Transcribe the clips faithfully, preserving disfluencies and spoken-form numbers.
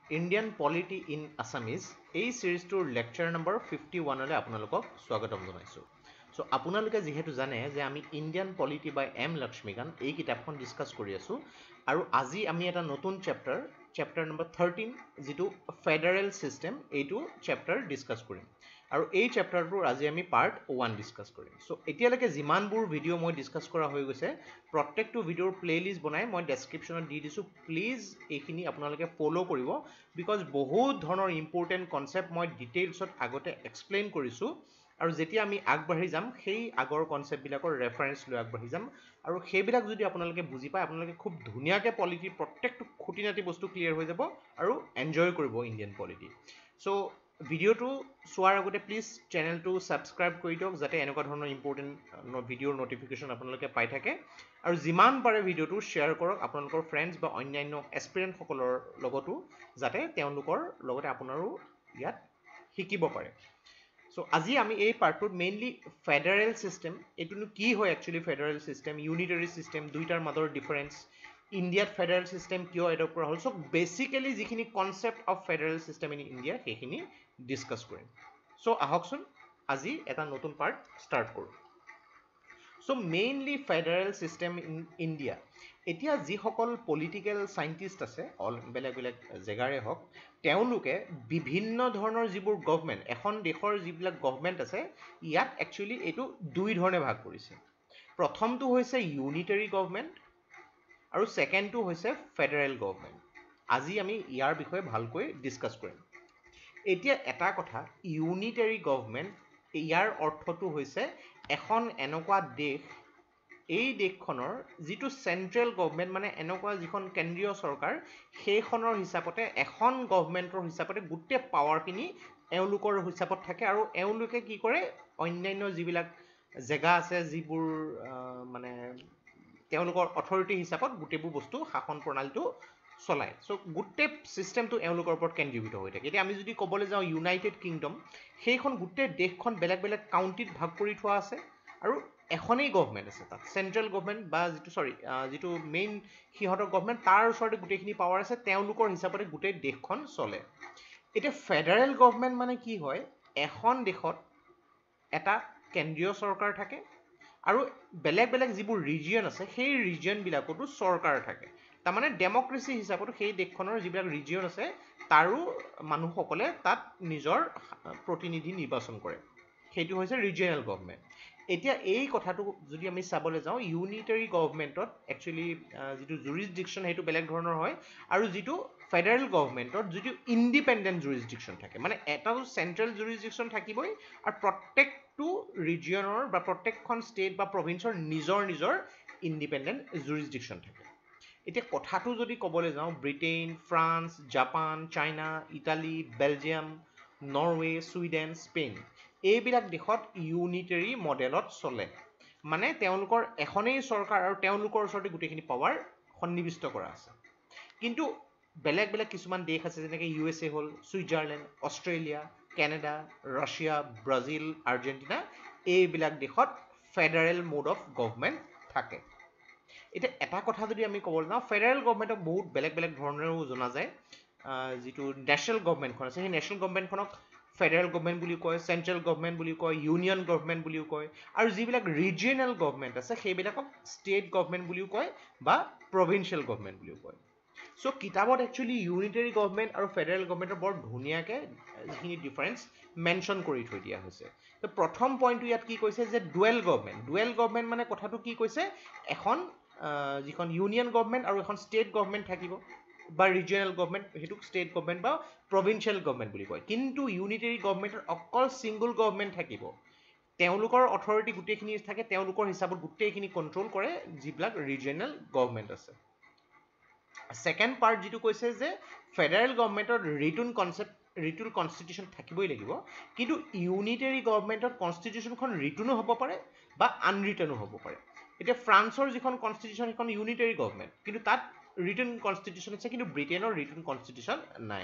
Indian Polity in Assamese এই সিৰিজটোৰ lecture number fifty ওৱানলৈ আপোনালোকক স্বাগতম জনাইছোঁ। সো আপোনালোকে যেহেতু জানে যে আমি Indian polity by M Laxmikanth এই কিতাপখন ডিছকাছ কৰি আছোঁ আৰু আজি আমি এটা নতুন চেপ্টাৰ চেপ্টাৰ নম্বৰ থাৰ্টিন যিটো ফেডাৰেল চিষ্টেম এইটো চেপ্টাৰ ডিছকাছ কৰিম আৰু এই চেপ্টাৰটোৰ আজি আমি পাৰ্ট ওৱান ডিছকাছ কৰিম। সো এতিয়ালৈকে যিমানবোৰ ভিডিঅ' মই ডিছকাছ কৰা হৈ গৈছে প্ৰত্যেকটো ভিডিঅ'ৰ প্লেলিষ্ট বনাই মই ডেছক্ৰিপশ্যনত দি দিছোঁ, প্লিজ এইখিনি আপোনালোকে ফ'ল' কৰিব বিকজ বহুত ধৰণৰ ইম্পৰ্টেণ্ট কনচেপ্ট মই ডিটেইলছত আগতে এক্সপ্লেইন কৰিছোঁ আৰু যেতিয়া আমি আগবাঢ়ি যাম সেই আগৰ কনচেপ্টবিলাকৰ ৰেফাৰেঞ্চ লৈ আগবাঢ়ি যাম আৰু সেইবিলাক যদি আপোনালোকে বুজি পায় আপোনালোকে খুব ধুনীয়াকৈ পলিটিৰ প্ৰত্যেকটো খুঁটিনাটি বস্তু ক্লিয়াৰ হৈ যাব আৰু এনজয় কৰিব ইণ্ডিয়ান পলিটি। চ' ভিডিঅ'টো চোৱাৰ আগতে প্লিজ চেনেলটো ছাবস্ক্ৰাইব কৰি দিয়ক যাতে এনেকুৱা ধৰণৰ ইম্পৰ্টেণ্ট ভিডিঅ'ৰ নটিফিকেশ্যন আপোনালোকে পাই থাকে আৰু যিমান পাৰে ভিডিঅ'টো শ্বেয়াৰ কৰক আপোনালোকৰ ফ্ৰেণ্ডছ বা অন্যান্য এছপিৰেণ্টসকলৰ লগতো যাতে তেওঁলোকৰ লগতে আপোনাৰো ইয়াত শিকিব পাৰে। সো আজি আমি এই পাৰ্টটোত মেইনলি ফেডাৰেল চিষ্টেম এইটোনো কি হয় actually federal system unitary system দুইটাৰ মাজৰ ডিফাৰেঞ্চ ইণ্ডিয়াত ফেডাৰেল চিষ্টেম কিয় এডপ্ট কৰা হ'ল সো বেচিকেলি যিখিনি concept of federal system in India সেইখিনি ডিছকাছ কৰিম। চ' আহকচোন আজি এটা নতুন পাৰ্ট ষ্টাৰ্ট কৰোঁ। So' mainly federal system in India এতিয়া যিসকল পলিটিকেল চাইণ্টিষ্ট আছে অল বেলেগ বেলেগ জেগাৰে হওক তেওঁলোকে বিভিন্ন ধৰণৰ যিবোৰ গভমেণ্ট এখন দেশৰ যিবিলাক গভমেণ্ট আছে ইয়াত একচুৱেলি এইটো দুই ধৰণে ভাগ কৰিছে। প্ৰথমটো হৈছে ইউনিটাৰী গভমেণ্ট আৰু ছেকেণ্ডটো হৈছে ফেডাৰেল গভমেণ্ট। আজি আমি ইয়াৰ বিষয়ে ভালকৈ ডিছকাছ কৰিম। এতিয়া এটা কথা ইউনিটাৰী গভমেণ্ট ইয়াৰ অৰ্থটো হৈছে এখন এনেকুৱা দেশ এই দেশখনৰ যিটো চেণ্ট্ৰেল গভমেণ্ট মানে এনেকুৱা যিখন কেন্দ্ৰীয় চৰকাৰ সেইখনৰ হিচাপতে এখন গভমেণ্টৰ হিচাপতে গোটেই পাৱাৰখিনি এওঁলোকৰ হিচাপত থাকে আৰু এওঁলোকে কি কৰে অন্যান্য যিবিলাক জেগা আছে যিবোৰ মানে তেওঁলোকৰ অথৰিটি হিচাপত গোটেইবোৰ বস্তু শাসন প্ৰণালীটো চলায়। চ' গোটেই ছিষ্টেমটো এওঁলোকৰ ওপৰত কেন্দ্ৰীভূত হৈ থাকে। এতিয়া আমি যদি ক'বলৈ যাওঁ ইউনাইটেড কিংডম সেইখন গোটেই দেশখন বেলেগ বেলেগ কাউণ্টিত ভাগ কৰি থোৱা আছে আৰু এখনেই গভমেণ্ট আছে তাত চেণ্ট্ৰেল গভমেণ্ট বা যিটো চৰি যিটো মেইন সিহঁতৰ গভমেণ্ট তাৰ ওচৰতে গোটেইখিনি পাৱাৰ আছে তেওঁলোকৰ হিচাপতে গোটেই দেশখন চলে। এতিয়া ফেডাৰেল গভমেণ্ট মানে কি হয় এখন দেশত এটা কেন্দ্ৰীয় চৰকাৰ থাকে আৰু বেলেগ বেলেগ যিবোৰ ৰিজিয়ন আছে সেই ৰিজিয়নবিলাকতো চৰকাৰ থাকে। তাৰমানে ডেমক্ৰেচি হিচাপতো সেই দেশখনৰ যিবিলাক ৰিজিয়ন আছে তাৰো মানুহসকলে তাত নিজৰ প্ৰতিনিধি নিৰ্বাচন কৰে, সেইটো হৈছে ৰিজিয়নেল গভমেণ্ট। এতিয়া এই কথাটো যদি আমি চাবলৈ যাওঁ ইউনিটাৰী গভমেণ্টত একচুৱেলি যিটো জুৰিছডিকশ্যন সেইটো বেলেগ ধৰণৰ হয় আৰু যিটো ফেডাৰেল গভমেণ্টত যিটো ইণ্ডিপেণ্ডেণ্ট জুৰিছডিকশ্যন থাকে মানে এটাও চেণ্ট্ৰেল জুৰিছডিকশ্যন থাকিবই আৰু প্ৰত্যেকটো ৰিজিয়নৰ বা প্ৰত্যেকখন ষ্টেট বা প্ৰভিন্সৰ নিজৰ নিজৰ ইণ্ডিপেণ্ডেণ্ট জুৰিছডিকশ্যন থাকে। এতিয়া কথাটো যদি ক'বলৈ যাওঁ Britain France Japan China Italy Belgium Norway Sweden Spain এইবিলাক দেশত ইউনিটাৰী মডেলত চলে মানে তেওঁলোকৰ এখনেই চৰকাৰ আৰু তেওঁলোকৰ ওচৰতে গোটেইখিনি পাৱাৰ সন্নিৱিষ্ট কৰা আছে। কিন্তু বেলেগ বেলেগ কিছুমান দেশ আছে যেনেকৈ ইউ এছ এ হ'ল Switzerland Australia Canada Russia Brazil Argentina এইবিলাক দেশত ফেডাৰেল মোড অফ গভমেণ্ট থাকে। এতিয়া এটা কথা যদি আমি ক'বলৈ যাওঁ ফেডাৰেল গভমেণ্টক বহুত বেলেগ বেলেগ ধৰণেও জনা যায়। যিটো নেশ্যনেল গভমেণ্টখন আছে সেই নেশ্যনেল গভমেণ্টখনক ফেডাৰেল গভমেণ্ট বুলিও কয় চেণ্ট্ৰেল গভমেণ্ট বুলিও কয় ইউনিয়ন গভমেণ্ট বুলিও কয় আৰু যিবিলাক ৰিজিয়নেল গভমেণ্ট আছে সেইবিলাকক ষ্টেট গভমেণ্ট বুলিও কয় বা প্ৰভিন্সিয়েল গভমেণ্ট বুলিও কয়। চ' কিতাপত একচুৱেলি ইউনিটাৰী গভমেণ্ট আৰু ফেডাৰেল গভমেণ্টৰ বৰ ধুনীয়াকৈ যিখিনি ডিফাৰেঞ্চ মেনশ্যন কৰি থৈ দিয়া হৈছে। তো প্ৰথম পইণ্টটো ইয়াত কি কৈছে যে ডুৱেল গভমেণ্ট ডুৱেল গভমেণ্ট মানে কথাটো কি কৈছে এখন যিখন ইউনিয়ন গভমেণ্ট আৰু এখন ষ্টেট গভমেণ্ট থাকিব বা ৰিজিয়নেল গভমেণ্ট সেইটোক ষ্টেট গভমেণ্ট বা প্ৰভিন্সিয়েল গভমেণ্ট বুলি কয়। কিন্তু ইউনিটাৰী গভমেণ্টৰ অকল ছিংগুল গভমেণ্ট থাকিব তেওঁলোকৰ অথৰিটি গোটেইখিনি থাকে তেওঁলোকৰ হিচাপত গোটেইখিনি কণ্ট্ৰল কৰে যিবিলাক ৰিজিয়নেল গভমেণ্ট আছে। ছেকেণ্ড পাৰ্ট যিটো কৈছে যে ফেডাৰেল গভমেণ্টৰ ৰিটুন কনচেপ্ট ৰিটুন কনষ্টিটিউশ্যন থাকিবই লাগিব কিন্তু ইউনিটাৰী গভমেণ্টৰ কনষ্টিটিউশ্যনখন ৰিটুনো হ'ব পাৰে বা আনৰিটানো হ'ব পাৰে। এতিয়া ফ্ৰান্সৰ যিখন কনষ্টিটিউশ্যন সেইখন ইউনিটাৰী গভমেণ্ট কিন্তু তাত ৰিটুন কনষ্টিটিউশ্যন আছে কিন্তু ব্ৰিটেইনৰ ৰিটুন কনষ্টিটিউশ্যন নাই।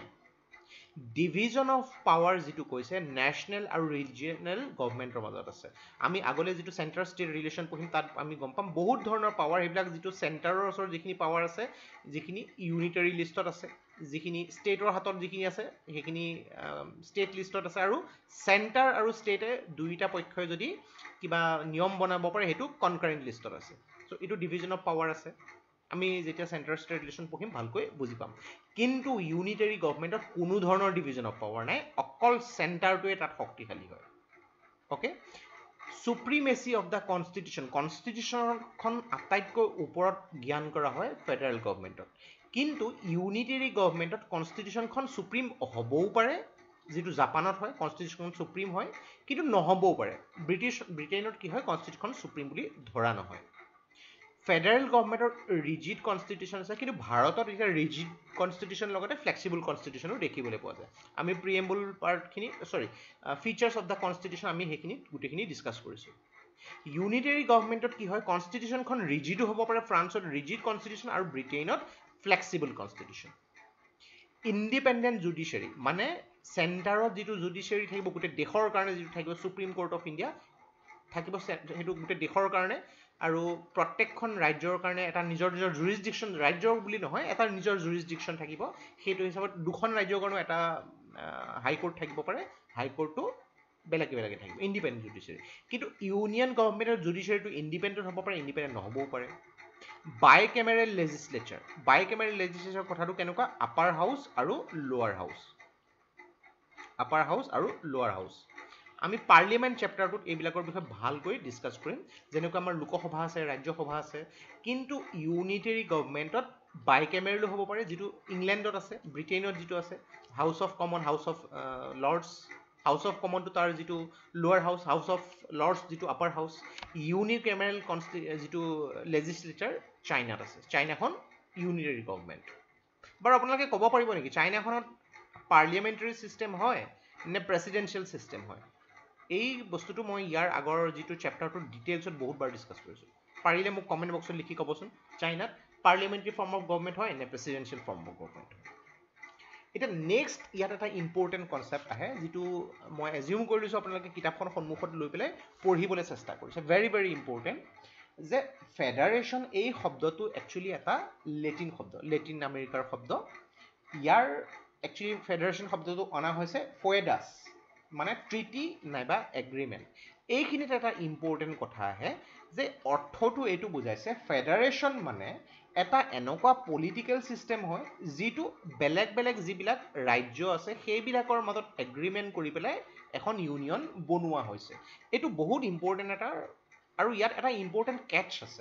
ডিভিজন অফ পাৱাৰ যিটো কৈছে নেশ্যনেল আৰু ৰিজিয়নেল গভমেণ্টৰ মাজত আছে। আমি আগলৈ যিটো চেণ্টাৰ ষ্টেট ৰিলেশ্যন পঢ়িম তাত আমি গম পাম বহুত ধৰণৰ পাৱাৰ সেইবিলাক যিটো চেণ্টাৰৰ ওচৰত যিখিনি পাৱাৰ আছে যিখিনি ইউনিটাৰী লিষ্টত আছে যিখিনি ষ্টেটৰ হাতত যিখিনি আছে সেইখিনি ষ্টেট লিষ্টত আছে আৰু চেণ্টাৰ আৰু ষ্টেটে দুইটা পক্ষই যদি কিবা নিয়ম বনাব পাৰে সেইটো কনকাৰেণ্ট লিষ্টত আছে চ' এইটো ডিভিজন অফ পাৱাৰ আছে আমি যেতিয়া চেণ্টাৰ ষ্টেট ৰিলেশ্যন পঢ়িম ভালকৈ বুজি পাম কিন্তু ইউনিটাৰী গভৰ্ণমেণ্টত কোনো ধৰণৰ ডিভিজন অফ পাৱাৰ নাই অকল চেণ্টাৰটোৱে তাত শক্তিশালী হয় okay supremacy of the constitution কনষ্টিটিউশ্যনখন আটাইতকৈ ওপৰত জ্ঞান কৰা হয় ফেডাৰেল গভৰ্ণমেণ্টত কিন্তু ইউনিটাৰী গভৰ্ণমেণ্টত কনষ্টিটিউশ্যনখন সুপ্ৰিম হ'বও পাৰে যিটো জাপানত হয় কনষ্টিটিউশ্যন সুপ্ৰিম হয় কিন্তু নহ'বও পাৰে ব্ৰিটিছ ব্ৰিটেইনত কি হয় কনষ্টিটিউশ্যন সুপ্ৰিম বুলি ধৰা নহয় ফেডাৰেল গভৰ্ণমেণ্টৰ ৰিজিড কনষ্টিটিউশ্যন আছে কিন্তু ভাৰতত এতিয়া ৰিজিড কনষ্টিটিউশ্যন লগতে ফ্লেক্সিবল কনষ্টিটিউশ্যনো দেখিবলৈ পোৱা যায় আমি প্ৰিএম্বল পাৰ্টখিনি চৰি ফিচাৰ্ছ অফ দ্য কনষ্টিটিউশ্যন আমি সেইখিনি গোটেইখিনি ডিছকাছ কৰিছোঁ ইউনিটাৰী গভৰ্ণমেণ্টত কি হয় কনষ্টিটিউশ্যনখন ৰিজিডো হ'ব পাৰে ফ্ৰান্সত ৰিজিড কনষ্টিটিউশ্যন আৰু ব্ৰিটেইনত ফ্লেক্সিবল কনষ্টিটিউশ্যন ইণ্ডিপেণ্ডেণ্ট জুডিচিয়াৰী মানে চেণ্টাৰত যিটো জুডিচিয়াৰী থাকিব গোটেই দেশৰ কাৰণে যিটো থাকিব সুপ্ৰিম কোৰ্ট অফ ইণ্ডিয়া থাকিব সেইটো গোটেই দেশৰ কাৰণে আৰু প্ৰত্যেকখন ৰাজ্যৰ কাৰণে এটা নিজৰ নিজৰ জুৰিছডিকশ্যন ৰাজ্যৰ বুলি নহয় এটা নিজৰ জুৰিছডিকশ্যন থাকিব সেইটো হিচাপত দুখন ৰাজ্যৰ কাৰণেও এটা হাইকোৰ্ট থাকিব পাৰে হাইকোৰ্টটো বেলেগে বেলেগে থাকিব ইণ্ডিপেণ্ডেণ্ট জুডিচিয়াৰী কিন্তু ইউনিয়ন গভৰ্ণমেণ্টৰ জুডিচিয়াৰীটো ইণ্ডিপেণ্ডেণ্ট হ'ব পাৰে ইণ্ডিপেণ্ডেণ্ট নহ'বও পাৰে বাই কেমেৰেল লেজিছলেচাৰ বাই কেমেৰেল লেজিছলেচাৰ কথাটো কেনেকুৱা আপাৰ হাউচ আৰু লোৱাৰ হাউচ আপাৰ হাউচ আৰু লোৱাৰ হাউচ আমি পাৰ্লিয়ামেণ্ট চেপ্টাৰটোত এইবিলাকৰ বিষয়ে ভালকৈ ডিছকাছ কৰিম যেনেকুৱা আমাৰ লোকসভা আছে ৰাজ্যসভা আছে কিন্তু ইউনিটাৰী গভৰ্ণমেণ্টত বাই কেমেৰেলো হ'ব পাৰে যিটো ইংলেণ্ডত আছে ব্ৰিটেইনত যিটো আছে house of common house of lords house of কমনটো তাৰ যিটো lower house house of lords যিটো আপাৰ হাউচ ইউনি কেমেৰেল কনষ্টি যিটো লেজিছলেচাৰ চাইনাত আছে চাইনাখন ইউনিটাৰী গভৰ্ণমেণ্ট বাৰু আপোনালোকে ক'ব পাৰিব নেকি চাইনাখনত পাৰ্লিয়ামেণ্টাৰী ছিষ্টেম হয় নে প্ৰেচিডেঞ্চিয়েল ছিষ্টেম হয় এই বস্তুটো মই ইয়াৰ আগৰ যিটো চেপ্টাৰটোৰ ডিটেইলছত বহুতবাৰ ডিছকাছ কৰিছোঁ পাৰিলে মোক কমেণ্ট বক্সত লিখি ক'বচোন চাইনাত পাৰ্লিয়ামেণ্টাৰী ফৰ্ম অফ গভৰ্ণমেণ্ট হয় নে প্ৰেচিডেঞ্চিয়েল ফৰ্ম অফ গভৰ্ণমেণ্ট হয় এতিয়া নেক্সট ইয়াত এটা ইম্পৰ্টেণ্ট কনচেপ্ট আহে যিটো মই এজিউম কৰি লৈছোঁ আপোনালোকে কিতাপখন সন্মুখত লৈ পেলাই পঢ়িবলৈ চেষ্টা কৰিছে ভেৰি ভেৰি ইম্পৰ্টেণ্ট যে ফেডাৰেশ্যন এই শব্দটো একচুৱেলি এটা লেটিন শব্দ লেটিন আমেৰিকাৰ শব্দ ইয়াৰ একচুৱেলি ফেডাৰেশ্যন শব্দটো অনা হৈছে ফয়েডাছ মানে ট্ৰিটি নাইবা এগ্ৰিমেণ্ট এইখিনিত এটা ইম্পৰ্টেণ্ট কথা আহে যে অৰ্থটো এইটো বুজাইছে ফেডাৰেশ্যন মানে এটা এনেকুৱা পলিটিকেল ছিষ্টেম হয় যিটো বেলেগ বেলেগ যিবিলাক ৰাজ্য আছে সেইবিলাকৰ মাজত এগ্ৰিমেণ্ট কৰি পেলাই এখন ইউনিয়ন বনোৱা হৈছে এইটো বহুত ইম্পৰ্টেণ্ট এটা আৰু ইয়াত এটা ইম্পৰ্টেণ্ট কেটছ আছে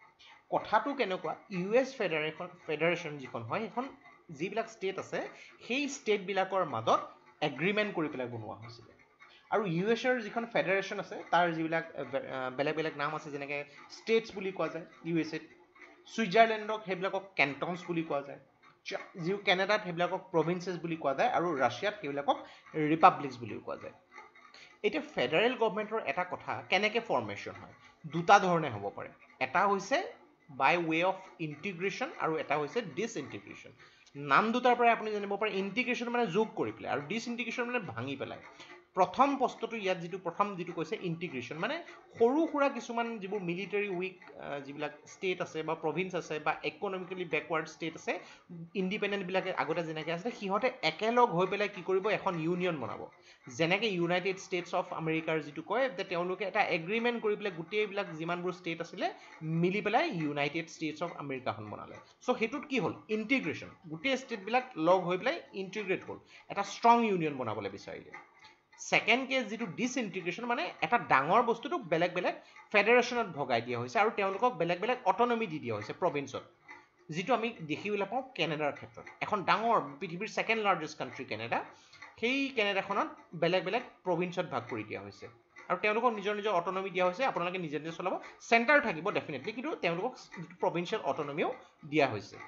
কথাটো কেনেকুৱা ইউ এছ ফেডাৰেশ্যন ফেডাৰেশ্যন যিখন হয় সেইখন যিবিলাক ষ্টেট আছে সেই ষ্টেটবিলাকৰ মাজত এগ্ৰিমেণ্ট কৰি পেলাই বনোৱা হৈছিলে আৰু ইউ এছৰ যিখন ফেডাৰেশ্যন আছে তাৰ যিবিলাক বেলেগ বেলেগ নাম আছে যেনেকৈ ষ্টেটছ বুলি কোৱা যায় ইউ এছ এত ছুইজাৰলেণ্ডক সেইবিলাকক কেণ্টনছ বুলি কোৱা যায় যি কেনেডাত সেইবিলাকক প্ৰভিন্সেছ বুলি কোৱা যায় আৰু ৰাছিয়াত সেইবিলাকক ৰিপাব্লিকছ বুলিও কোৱা যায় এতিয়া ফেডাৰেল গভৰ্ণমেণ্টৰ এটা কথা কেনেকৈ ফৰ্মেশ্যন হয় দুটা ধৰণে হ'ব পাৰে এটা হৈছে বাই ৱে অফ ইণ্টিগ্ৰেশ্যন আৰু এটা হৈছে ডিছইণ্টিগ্ৰেশ্যন নাম দুটাৰ পৰাই আপুনি জানিব পাৰে ইণ্টিগ্ৰেশ্যন মানে যোগ কৰি পেলাই আৰু ডিছইণ্টিগ্ৰেশ্যন মানে ভাঙি পেলাই প্ৰথম বস্তুটো ইয়াত যিটো প্ৰথম যিটো কৈছে ইণ্টিগ্ৰেশ্যন মানে সৰু সুৰা কিছুমান যিবোৰ মিলিটাৰী উইক যিবিলাক ষ্টেট আছে বা প্ৰভিন্স আছে বা ইকনমিকেলি বেকৱাৰ্ড ষ্টেট আছে ইণ্ডিপেণ্ডেণ্টবিলাকে আগতে যেনেকৈ আছিলে সিহঁতে একেলগ হৈ পেলাই কি কৰিব এখন ইউনিয়ন বনাব যেনেকৈ ইউনাইটেড ষ্টেটছ অফ আমেৰিকাৰ যিটো কয় যে তেওঁলোকে এটা এগ্ৰিমেণ্ট কৰি পেলাই গোটেইবিলাক যিমানবোৰ ষ্টেট আছিলে মিলি পেলাই ইউনাইটেড ষ্টেটছ অফ আমেৰিকাখন বনালে চ' সেইটোত কি হ'ল ইণ্টিগ্ৰেশ্যন গোটেই ষ্টেটবিলাক লগ হৈ পেলাই ইণ্টিগ্ৰেট হ'ল এটা ষ্ট্ৰং ইউনিয়ন বনাবলৈ বিচাৰিলে ছেকেণ্ড কেছ যিটো ডিছইণ্টিগ্ৰেশ্যন মানে এটা ডাঙৰ বস্তুটোক বেলেগ বেলেগ ফেডাৰেশ্যনত ভগাই দিয়া হৈছে আৰু তেওঁলোকক বেলেগ বেলেগ অট'নমি দি দিয়া হৈছে প্ৰভিন্সত যিটো আমি দেখিবলৈ পাওঁ কেনেডাৰ ক্ষেত্ৰত এখন ডাঙৰ পৃথিৱীৰ ছেকেণ্ড লাৰ্জেষ্ট কাণ্ট্ৰি কেনেডা সেই কেনেডাখনত বেলেগ বেলেগ প্ৰভিন্সত ভাগ কৰি দিয়া হৈছে আৰু তেওঁলোকক নিজৰ নিজৰ অট'নমি দিয়া হৈছে আপোনালোকে নিজে নিজে চলাব চেণ্টাৰ থাকিব ডেফিনেটলি কিন্তু তেওঁলোকক যিটো প্ৰভিন্সিয়েল অট'নমিও দিয়া হৈছে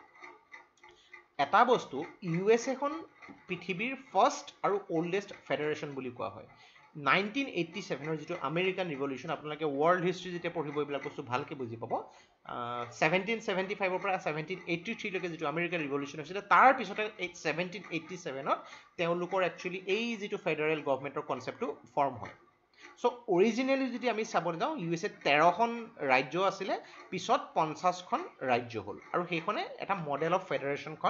এটা বস্তু ইউ এছ এখন পৃথিৱীৰ ফাৰ্ষ্ট আৰু অল্ডেষ্ট ফেডাৰেশ্যন বুলি কোৱা হয় নাইনটিন এইট্টি ছেভেনৰ যিটো আমেৰিকান ৰিভলিউশ্যন আপোনালোকে ৱৰ্ল্ড হিষ্ট্ৰী যেতিয়া পঢ়িব এইবিলাক বস্তু ভালকৈ বুজি পাব ছেভেণ্টিন ছেভেণ্টি ফাইভৰ পৰা ছেভেণ্টিন এইট্টি থ্ৰীলৈকে যিটো আমেৰিকান ৰিভলিউশ্যন হৈছিলে তাৰ পিছতে এই ছেভেণ্টিন এইট্টি ছেভেনত তেওঁলোকৰ একচুৱেলি এই যিটো ফেডাৰেল গভৰ্ণমেণ্টৰ কনচেপ্টটো ফৰ্ম হয় চ' অৰিজিনেলি যদি আমি চাবলৈ যাওঁ ইউ এছ এত তেৰখন ৰাজ্য আছিলে পিছত পঞ্চাছখন ৰাজ্য হ'ল আৰু সেইখনে এটা মডেল অফ ফেডাৰেশ্যনখন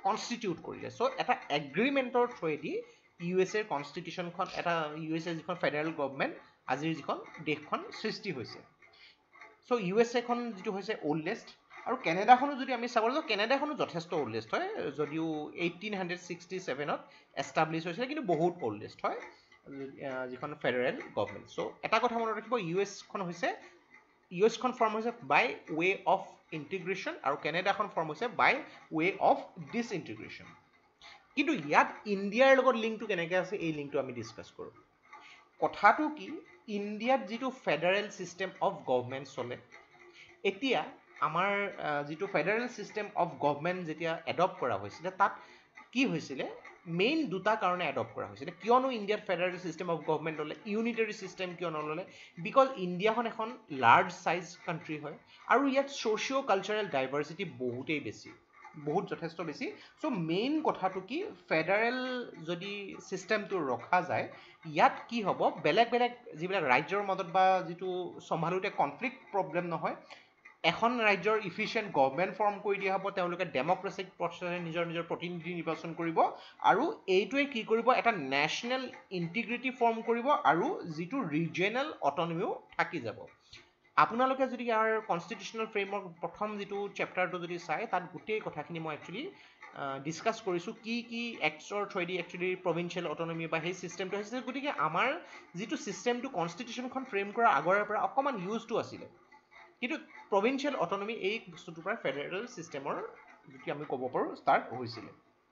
কনষ্টিটিউট কৰিলে সো এটা এগ্ৰিমেন্টৰ থ্ৰুৱেদি ইউ এছ এৰ কনষ্টিটিউশনখন এটা ইউ এছ এ যিখন ফেডাৰেল গভৰ্নমেন্ট আজিৰ যিখন দেশখন সৃষ্টি হৈছে সো ইউ এছ এ খন যেটো হৈছে ওল্ডেষ্ট আৰু কানাডাখনো যদি আমি চাব যাওঁ কানাডাখনো যথেষ্ট ওল্ডেষ্ট হয় যদিও এইটিন ছিক্সটি ছেভেনত এষ্টাব্লিছ হৈছিল কিন্তু বহুত ওল্ডেষ্ট হয় যিখন ফেডাৰেল গভৰ্নমেন্ট সো এটা কথা মনত ৰাখিব ইউ এছ খন হৈছে ইউ এছ খন ফৰ্ম হৈছে বাই ৱে অফ ইন্টিগ্ৰেশ্যন আৰু কানাডাখন ফৰ্ম হৈছে বাই ৱে অফ ডিসইন্টিগ্ৰেশ্যন কিন্তু ইয়াত ইণ্ডিয়াৰ লগত লিংকটো কেনেকৈ আছে এই লিংকটো আমি ডিসকাস কৰোঁ কথাটো কি ইণ্ডিয়াত যেটো ফেডাৰেল সিস্টেম অফ গভৰ্নমেন্ট চলে এতিয়া আমাৰ যেটো ফেডাৰেল সিস্টেম অফ গভৰ্নমেন্ট যেতিয়া এডপ্ট কৰা হৈছিল তাত কি হৈছিল মেইন দুটা কাৰণে এডপ্ট কৰা হৈছিল কিয়নো ইণ্ডিয়াত ফেডাৰেল সিস্টেম অফ গভৰ্নমেন্ট ললে ইউনিটাৰী সিস্টেম কিয় নললে বিকজ ইণ্ডিয়াখন এখন লাৰ্জ সাইজ কান্ট্ৰি হয় আৰু ইয়াত সোশিও কালচাৰেল ডাইভাৰ্সিটি বহুতেই বেছি বহুত যথেষ্ট বেছি সো মেইন কথাটো কি ফেডাৰেল যদি সিস্টেমটো ৰখা যায় ইয়াত কি হ'ব বেলেগ বেলেগ যিবিলাক ৰাজ্যৰ মাজত বা যেটো সম্ভালুতে কনফ্লিক্ট প্ৰবলেম নহয় এখন ৰাজ্যৰ ইফিচিয়েন্ট গভৰ্নমেন্ট ফৰ্ম কৰি দিয়া হ'ব তেওঁলোকে ডেমক্ৰেটিক প্ৰচেছে নিজৰ নিজৰ প্ৰতিনিধি নিৰ্বাচন কৰিব আৰু এইটোৱে কি কৰিব এটা নেশনেল ইন্টিগ্ৰিটি ফৰ্ম কৰিব আৰু যেটো ৰিজিয়নাল অটনমিও থাকি যাব আপোনালোকে যদি ইয়াৰ কনষ্টিটিউচনেল ফ্ৰেমৱৰ্ক প্ৰথম যেটো চেপ্টাৰটো যদি চাই তাত গোটেই কথাখিনি মই একচুয়ালি ডিসকাস কৰিছো কি কি এক্টৰ থ্ৰুদি একচুয়ালি প্ৰভিন্সিয়েল অটনমি বা সেই সিস্টেমটো হৈছে গতিকে আমাৰ যেটো সিস্টেমটো কনষ্টিটিউচনখন ফ্ৰেম কৰা আগৰৰ পৰা অকমান ইউজটো আছিল কিন্তু প্ৰভিন্সিয়েল অটনমি এই বস্তুটোৰ পৰা ফেডাৰেল সিস্টেমৰ যেটি আমি ক'ব পাৰো ষ্টাৰ্ট হৈছিল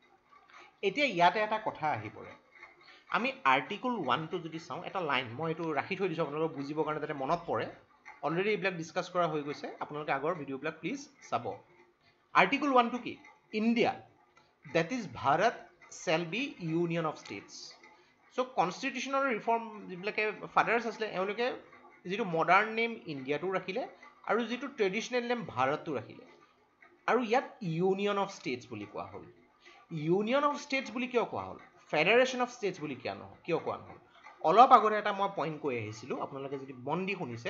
এতিয়া ইয়াতে এটা কথা আহি পৰে আমি আৰ্টিকল ওৱান টো যদি চাওঁ এটা লাইন মই এটো ৰাখি থৈ দিছো আপোনালোকক বুজিবৰ কাৰণে যাতে মনত পৰে অলৰেডি এইবিলাক ডিসকাস কৰা হৈ গৈছে আপোনালোকে আগৰ ভিডিওবিলাক প্লিজ চাব আৰ্টিকল ওৱান টো কি India that is Bharat shall be union of states so constitutional reform যিবিলাকে ফাদাৰ্স আছিল এওঁলোকে যেটো মডাৰ্ন নেম ইণ্ডিয়া টো ৰাখিলে আৰু যেটো ট্ৰেডিশনেল নেম ভাৰত টো ৰাখিলে আৰু ইয়াত ইউনিয়ন অফ ষ্টেটছ বুলি কোৱা হ'ল ইউনিয়ন অফ ষ্টেটছ বুলি কিয় কোৱা হ'ল ফেডাৰেশন অফ ষ্টেটছ বুলি কিয় নহয় কিয় কোৱা নহল অলপ আগতে এটা মই পইণ্ট কৈ আহিছিলো আপোনালোকে যদি মন দি শুনিছে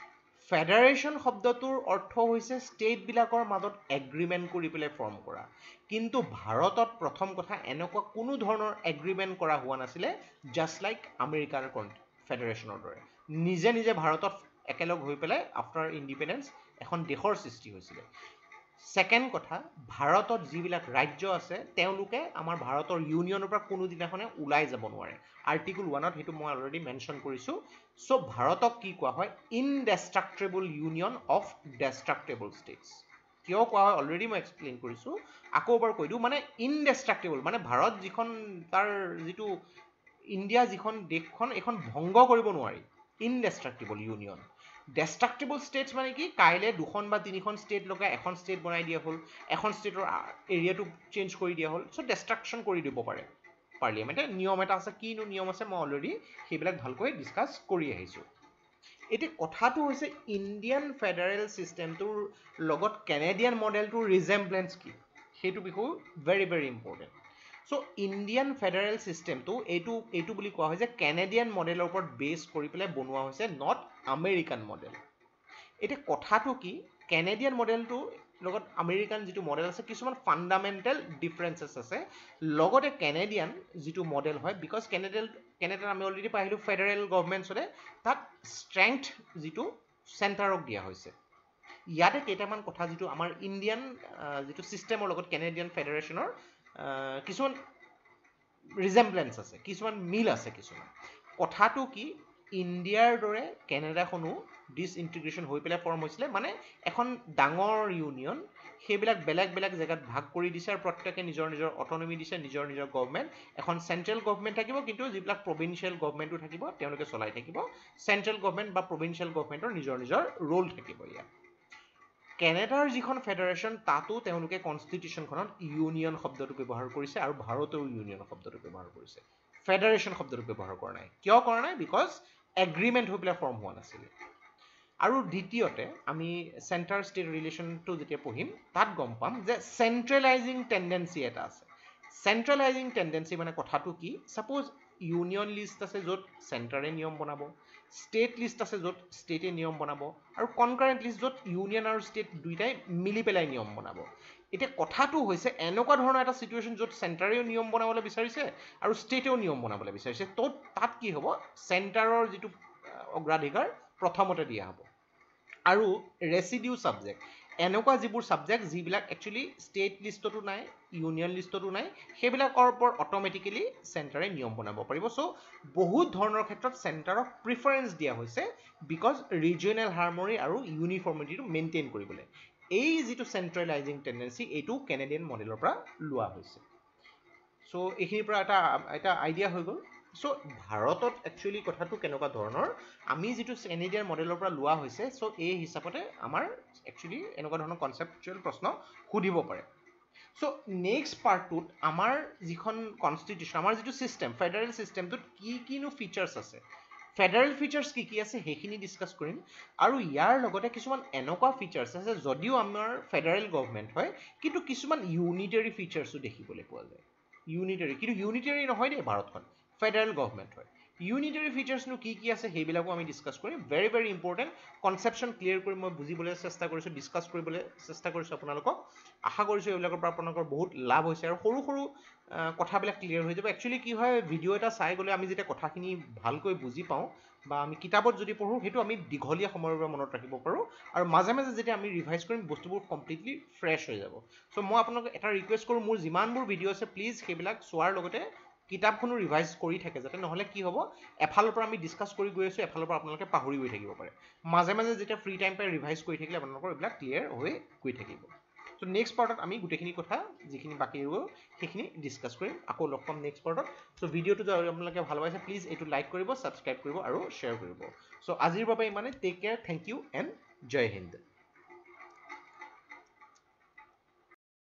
ফেডাৰেশন শব্দটোৰ অৰ্থ হৈছে ষ্টেট বিলাকৰ মাজত এগ্ৰিমেন্ট কৰি পেলাই ফৰ্ম কৰা কিন্তু ভাৰতত প্ৰথম কথা এনেকুৱা কোনো ধৰণৰ এগ্ৰিমেন্ট কৰা হোৱা নাছিলে জাস্ট লাইক আমেৰিকাৰ ফেডাৰেশনৰ দৰে নিজে নিজে ভাৰতত একেলগ হৈ পেলাই আফটাৰ ইন্ডিপেন্ডেন্স এখন দেশৰ সৃষ্টি হৈছিল সেকেন্ড কথা ভাৰতত যিবিলাক ৰাজ্য আছে তেওঁলোকে আমাৰ ভাৰতৰ ইউনিয়নৰ পৰা কোনো দিনাখনে উলাই যাব নোৱাৰে আৰ্টিকল ওৱানত হেতু মই অলৰেডি মেনশন কৰিছো সো ভাৰতক কি কোৱা হয় indestructible union of destructible states কিয় কোৱা হয় অলৰেডি মই এক্সপ্লেইন কৰিছো আকৌ এবাৰ কৈ দিও মানে ইনডেষ্ট্ৰাক্টেবল মানে ভাৰত যিখন তাৰ যেটো ইণ্ডিয়া যিখন দেশখন এখন ভংগ কৰিব নোৱাৰি ইনডেষ্ট্ৰাক্টেবল ইউনিয়ন ডেষ্ট্ৰাক্টেবল ষ্টেটছ মানে কি কাইলে দুখন বা তিনিখন ষ্টেট লগা এখন ষ্টেট বনাই দিয়া হ'ল এখন ষ্টেটৰ এৰিয়াটো চেঞ্জ কৰি দিয়া হ'ল সো ডেষ্ট্ৰাকচন কৰি দিব পাৰে পাৰ্লিয়ামেন্টে নিয়ম এটা আছে কিনো নিয়ম আছে মই অলৰেডি সেইবিলাক ভালকৈ ডিসকাস কৰি আহিছো এটি কথাটো হৈছে ইণ্ডিয়ান ফেডাৰেল সিস্টেমটোৰ লগত কানাডিয়ান মডেলটোৰ ৰিজেম্বলেন্স কি হেতু বিষয় very very important so Indian federal সিস্টেমটো এইটো এইটো বুলি কোৱা হয় যে কানাডিয়ান মডেলৰ ওপৰত বেস কৰি পেলাই বনোৱা হৈছে নট আমেৰিকান মডেল এটি কথাটো কি কানাডিয়ান মডেলটো লগত আমেৰিকান যেটো মডেল আছে কিছুমান ফান্ডামেন্টাল ডিফাৰেন্সেস আছে লগতে কানাডিয়ান যেটো মডেল হয় বিকজ কানাডিয়ান কানাডাৰ আমি অলৰেডি পাইলো ফেডাৰেল গভৰ্নমেন্ট চলে তাত ষ্ট্ৰেংথ যেটো সেন্টাৰক দিয়া হৈছে ইয়াতে কেইটামান কথা যেটো আমাৰ ইণ্ডিয়ান যেটো সিস্টেমৰ লগত কানাডিয়ান ফেডাৰেশনৰ কিছুমান ৰিজেম্বলেন্স আছে কিছুমান মিল আছে কিছুমান কথাটো কি ইণ্ডিয়াৰ দৰে কানাডাখনো ডিসইন্টিগ্ৰেশ্যন হৈ পেলাই ফৰ্ম হৈছিলে মানে এখন ডাঙৰ ইউনিয়ন সেইবিলাক বেলেগ বেলেগ জায়গাত ভাগ কৰি দিছে আৰু প্ৰত্যেককে নিজৰ নিজৰ অটনমি দিছে নিজৰ নিজৰ গভৰ্নমেন্ট এখন সেন্ট্ৰেল গভৰ্নমেন্ট থাকিব কিন্তু যিবিলাক প্ৰভিন্সিয়েল গভৰ্নমেন্টও থাকিব তেওঁলোকে চলাই থাকিব সেন্ট্ৰেল গভৰ্নমেন্ট বা প্ৰভিন্সিয়েল গভৰ্নমেন্টৰ নিজৰ নিজৰ ৰোল থাকিব ইয়াত কানাডাৰ যিখন ফেডাৰেশন তাতো তেওঁলোকে কনষ্টিটিউচনখনত ইউনিয়ন শব্দটো ব্যৱহাৰ কৰিছে আৰু ভাৰতৰ ইউনিয়ন শব্দটো ব্যৱহাৰ কৰিছে ফেডাৰেশন শব্দটো ব্যৱহাৰ কৰা নাই কিয় কৰা নাই বিকজ এগ্ৰিমেন্ট হৈ পেলাই ফৰ্ম হোৱা নাছিল আৰু দ্বিতীয়তে আমি সেন্টাৰ ষ্টেট ৰিলেশনটো যেতিয়া পঢ়িম তাত গম পাম যে সেন্ট্ৰেলাইজিং টেন্ডেন্সি এটা আছে সেন্ট্ৰেলাইজিং টেন্ডেন্সি মানে কথাটো কি সাপোজ ইউনিয়ন লিষ্ট আছে য'ত সেন্টাৰে নিয়ম বনাব স্টেট লিষ্ট আছে য'ত ষ্টেটে নিয়ম বনাব আৰু কনকাৰেন্ট লিষ্ট য'ত ইউনিয়ন আৰু ষ্টেট দুইটাই মিলি পেলাই নিয়ম বনাব এতিয়া কথাটো হৈছে এনেকুৱা ধৰণৰ এটা সিচুৱেশ্যন য'ত চেণ্টাৰেও নিয়ম বনাবলৈ বিচাৰিছে আৰু ষ্টেটেও নিয়ম বনাবলৈ বিচাৰিছে, তো তাত কি হ'ব, চেণ্টাৰৰ যিটো অগ্ৰাধিকাৰ প্ৰথমতে দিয়া হ'ব। আৰু ৰেচিডিউ ছাবজেক্ট, এনেকুৱা যিবোৰ ছাবজেক্ট যিবিলাক একচুৱেলি ষ্টেট লিষ্টতো নাই, ইউনিয়ন লিষ্টতো নাই, সেইবিলাকৰ ওপৰত অট'মেটিকেলি চেণ্টাৰে নিয়ম বনাব পাৰিব। চ' বহুত ধৰণৰ ক্ষেত্ৰত চেণ্টাৰক প্ৰিফাৰেঞ্চ দিয়া হৈছে বিকজ ৰিজিয়নেল হাৰ্মনি আৰু ইউনিফৰ্মিটিটো মেইনটেইন কৰিবলৈ। এই যিটো চেণ্ট্ৰেলাইজিং টেণ্ডেঞ্চি, এইটো কেনেডিয়ান মডেলৰ পৰা লোৱা হৈছে। চ' এইখিনিৰ পৰা এটা এটা আইডিয়া হৈ গ'ল। চ' ভাৰতত একচুৱেলি কথাটো কেনেকুৱা ধৰণৰ, আমি যিটো কেনেডিয়ান মডেলৰ পৰা লোৱা হৈছে, চ' এই হিচাপতে আমাৰ একচুৱেলি এনেকুৱা ধৰণৰ কনচেপচুৱেল প্ৰশ্ন সুধিব পাৰে। চ' নেক্সট পাৰ্টটোত আমাৰ যিখন কনষ্টিটিউশ্যন, আমাৰ যিটো ছিষ্টেম, ফেডাৰেল ছিষ্টেমটোত কি কিনো ফিচাৰ্ছ আছে, ফেডাৰেল ফিচাৰ্ছ কি কি আছে সেইখিনি ডিছকাছ কৰিম। আৰু ইয়াৰ লগতে কিছুমান এনেকুৱা ফিচাৰ্ছ আছে যদিও আমাৰ ফেডাৰেল গভৰ্ণমেণ্ট হয়, কিন্তু কিছুমান ইউনিটাৰী ফিচাৰ্ছো দেখিবলৈ পোৱা যায়। ইউনিটাৰী, কিন্তু ইউনিটাৰী নহয় দেই, ভাৰতখন ফেডাৰেল গভৰ্ণমেণ্ট হয়। ইউনিটাৰী ফিচাৰ্ছনো কি কি আছে সেইবিলাকো আমি ডিছকাছ কৰিম। Very very important conception clear কৰি মই বুজিবলৈ চেষ্টা কৰিছোঁ, ডিছকাছ কৰিবলৈ চেষ্টা কৰিছোঁ আপোনালোকক। আশা কৰিছোঁ এইবিলাকৰ পৰা আপোনালোকৰ বহুত লাভ হৈছে আৰু সৰু সৰু কথাবিলাক ক্লিয়াৰ হৈ যাব। একচুৱেলি কি হয়, ভিডিঅ' এটা চাই গ'লে আমি যেতিয়া কথাখিনি ভালকৈ বুজি পাওঁ বা আমি কিতাপত যদি পঢ়োঁ, সেইটো আমি দীঘলীয়া সময়ৰ পৰা মনত ৰাখিব পাৰোঁ আৰু মাজে মাজে যেতিয়া আমি ৰিভাইজ কৰিম বস্তুবোৰ কমপ্লিটলি ফ্ৰেছ হৈ যাব। চ' মই আপোনালোকক এটা ৰিকুৱেষ্ট কৰোঁ, মোৰ যিমানবোৰ ভিডিঅ' আছে প্লিজ সেইবিলাক চোৱাৰ লগতে কিতাপখনো ৰিভাইজ কৰি থাকে, যাতে নহ'লে কি হ'ব, এফালৰ পৰা আমি ডিছকাছ কৰি গৈ আছোঁ, এফালৰ পৰা আপোনালোকে পাহৰি গৈ থাকিব পাৰে। মাজে মাজে যেতিয়া ফ্ৰী টাইম পাই ৰিভাইজ কৰি থাকিলে আপোনালোকৰ এইবিলাক ক্লিয়াৰ হৈ গৈ থাকিব। ত' নেক্সট পাৰ্টত আমি গোটেইখিনি কথা যিখিনি বাকী ৰ'ব সেইখিনি ডিছকাছ কৰিম, আকৌ লগ পাম নেক্সট পাৰ্টত। চ' ভিডিঅ'টো যদি আপোনালোকে ভাল পাইছে প্লিজ এইটো লাইক কৰিব, ছাবস্ক্ৰাইব কৰিব আৰু শ্বেয়াৰ কৰিব। চ' আজিৰ বাবে ইমানে, take care, thank you and জয় হিন্দ।